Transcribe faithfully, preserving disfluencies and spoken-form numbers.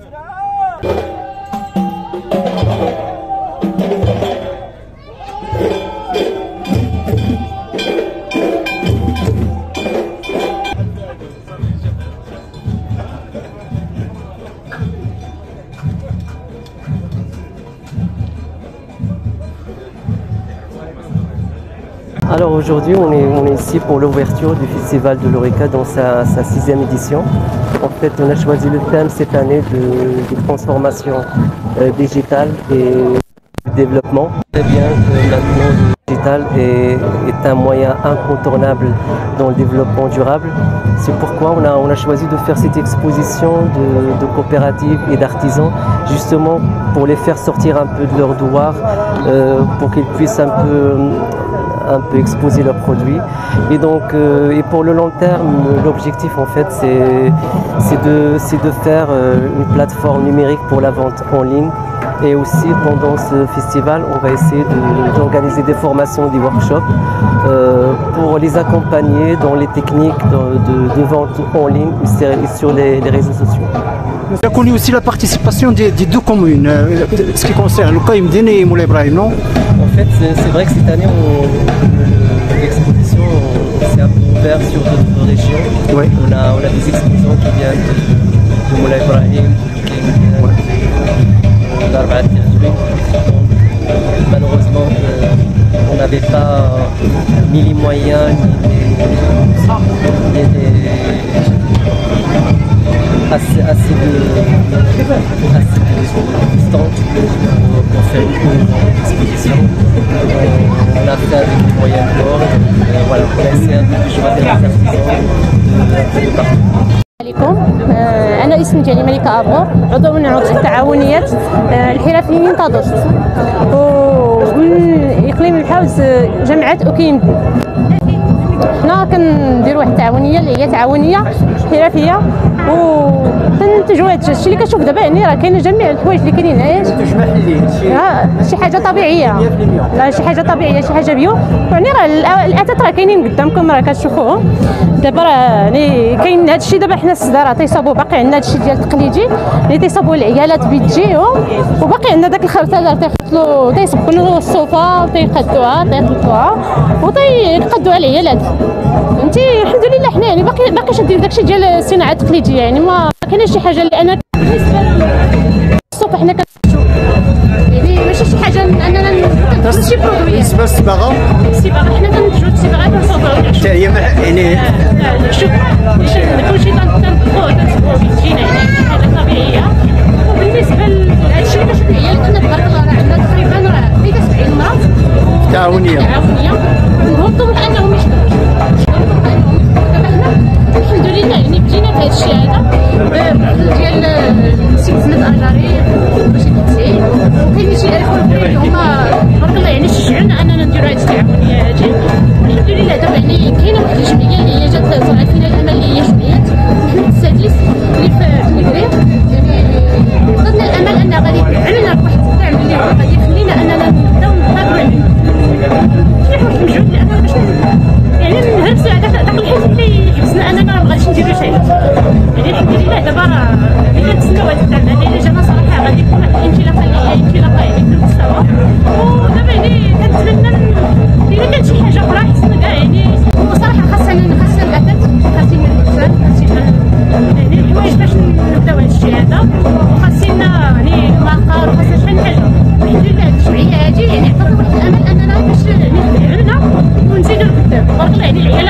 Alors aujourd'hui on est, on est ici pour l'ouverture du Festival de l'Oreca dans sa, sa sixième édition. En fait on a choisi le thème cette année de, de transformation euh, digitale et de développement. C'est bien que maintenant le digital est, est un moyen incontournable dans le développement durable. C'est pourquoi on a, on a choisi de faire cette exposition de, de coopératives et d'artisans justement pour les faire sortir un peu de leur douar, euh, pour qu'ils puissent un peu un peu exposer leurs produits. Et donc euh, et pour le long terme, l'objectif en fait c'est c'est de c'est de faire euh, une plateforme numérique pour la vente en ligne. Et aussi pendant ce festival on va essayer d'organiser de, des formations, des workshops euh, pour les accompagner dans les techniques de, de, de vente en ligne et sur les, les réseaux sociaux. On a connu aussi la participation des, des deux communes, euh, ce qui concerne le Caïm Dene et Moulay Ibrahim, non? En fait, c'est vrai que cette année, l'exposition s'est un peu ouverte sur d'autres régions. Oui. On, a, on a des exposants qui viennent de, de Moulay Ibrahim, de Caïm, ouais. de l'Arbaat Tirzoui. Donc, malheureusement, euh, on n'avait pas ni les moyens, ni les, ni les assez, assez de assez de stands pour, pour faire une grande exposition. On a fait avec les moyens de bord. Voilà, on a essayé un peu de choisir les artisans de partout. عليكم انا اسمي ديالي ملكه ابو عضو من عضو التعاونيات الحرفيين تادوست ومن اقليم الحوز جامعه اوكيم. حنا كنديروا واحد التعاونيه اللي هي تعاونيه حرفيه وكننتجوا هذا الشيء اللي كتشوف دابا. يعني راه كاينه جميع الحوايج اللي كاينين هنايا شي حاجه طبيعيه، لا شي حاجه طبيعيه، شي حاجه بيو. يعني راه الاثاث راه كاينين قدامكم راه كتشوفوهم دابا. راه يعني كاين هذا الشيء دابا حنا الصداره تيصاوبوا باقي عندنا هذا الشيء ديال التقليدي اللي تيصاوبوا العيالات بيتجيهم، وباقي عندنا داك الخرطه تيخلطوا تيصبوا الصوفه تيقدوها تيخلطوها وتيقدوها العيالات. فهمتي الحمد لله حنا يعني باقي باقي شادين داك الشيء ديال الصناعه التقليديه. يعني ما كايناش شي حاجه اللي انا بالنسبه للصوفه حنا كنشوفوا يعني ماشي شي حاجه اننا نديرو شي برودوي. بالنسبه للصباغه الصباغه حنا كننتجو الصباغه كنصوبوها حتى هي يعني شوف كلشي تنطبخوه تنصبوه بيدينا يعني شي حاجه طبيعيه. وبالنسبه لهذا الشيء اللي كنشوف العيال كنا تبارك الله راه عندنا تقريبا راه ثلاثة وسبعين مراه تعاونيه تعاونيه ونهضوا انهم يشتغلوا الحمد لله. يعني بدينا بهذا الشيء هذا ديال سلسله اجاري باش كتسير وكاين شي اخرين اللي هما تبارك الله يعني شجعونا اننا نديروا هذه التعاونيه هذه. الحمد لله دابا يعني كاينه واحد الجمعيه اللي هي جات طلعت فينا الامل اللي هي جمعيه محمد السادس اللي في المغرب. يعني ضدنا الامل انها غادي تعلنا بواحد الدعم اللي هو غادي يخلينا اننا نبداو نتابعوا كيفاش نجهد لاننا باش يعني نهرسوا على داك الحزب اللي حبسنا اننا ما بغاتش نديروا شيء. يعني الحمد لله دابا راه ملي كنتسناو هذا الدعم هذا اللي جانا صراحه غادي يكون واحد الانطلاقه اللي هي انطلاقه يعني في المستوى. ودابا يعني كنتمنى الا كانت شي حاجه اخرى حسن كاع يعني وصراحه خاصنا خاصنا الاثاث خاصنا الانسان خاصنا يعني الحوايج باش نبداو هذا الشيء هذا. وخاصنا يعني المقر وخاصنا شحال من حاجه. الحمد لله الجمعيه هذه يعني عطاتنا واحد الامل اننا باش نعلنا ونزيدوا لقدام. تبارك الله يعني العيال